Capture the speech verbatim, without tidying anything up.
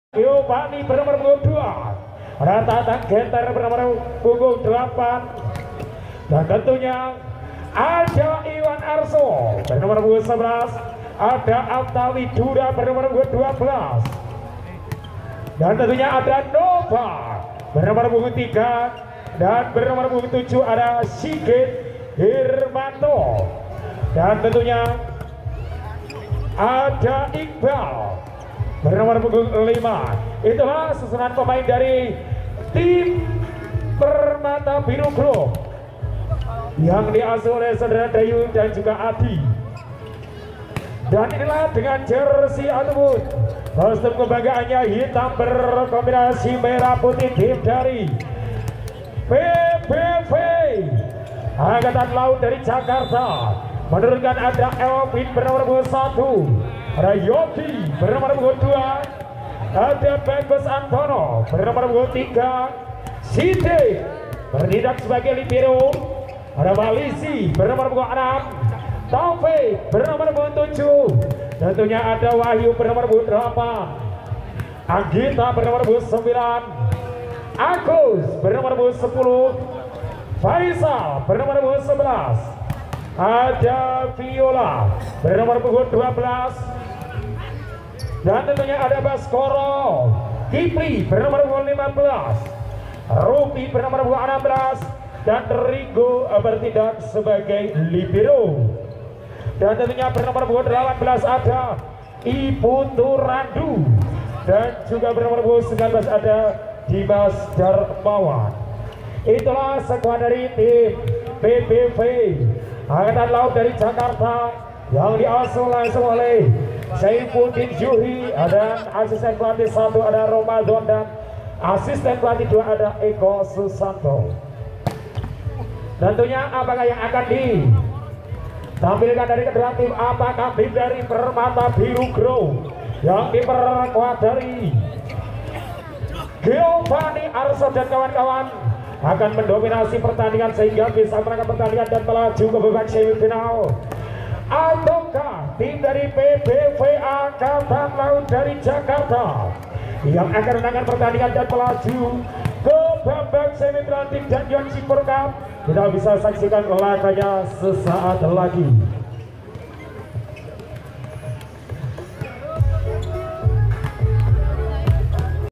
Giovanni bernomor punggung dua, Rata Tangenter bernomor punggung delapan, dan tentunya ada Iwan Arso bernomor punggung sebelas, ada Alta Widura bernomor punggung dua belas, dan tentunya ada Nova bernomor punggung tiga, dan bernomor punggung tujuh ada Sigit Hirmanto, dan tentunya ada Iqbal bernomor punggung lima. Itulah susunan pemain dari tim Permata Biru Group yang diasuh oleh saudara Dayu dan juga Adi. Dan inilah dengan jersey ataupun kostum kebanggaannya hitam berkombinasi merah putih tim dari P B V Angkatan Laut dari Jakarta. Menurunkan ada Elvin bernomor punggung satu, ada Yogi bernomor punggung dua, ada Bagus Antono bernomor punggung tiga, Siti bertindak sebagai libero, ada Malisi bernomor punggung enam, Taufik bernomor punggung tujuh, tentunya ada Wahyu bernomor punggung delapan, Anggita bernomor punggung sembilan, Agus bernomor punggung sepuluh, Faisal bernomor punggung sebelas, ada Viola bernomor punggung dua belas, dan tentunya ada Baskoro Kipri bernomor punggung lima belas, Rupi bernomor punggung enam belas, dan Ringo bertindak sebagai libero. Dan tentunya bernomor punggung delapan belas ada Ibu Turandu, dan juga bernomor punggung sembilan belas ada Dimas Darmawan. Itulah skuad dari tim P B V Angkatan Laut dari Jakarta yang diasuh langsung oleh Saifuddin Juhi, dan asisten pelatih satu ada Ramadan, dan asisten pelatih dua ada Eko Susanto. Tentunya apakah yang akan ditampilkan dari kedua tim? Apakah tim dari Permata Biru Group yang diperkuat dari Giovanni Arso dan kawan-kawan akan mendominasi pertandingan sehingga bisa menangkan pertandingan dan melaju ke babak semifinal, ataukah tim dari P B V Angkatan Laut dari Jakarta yang akan menangkan pertandingan dan melaju ke babak semifinal tim Danjon Super Cup? Kita bisa saksikan laganya sesaat lagi.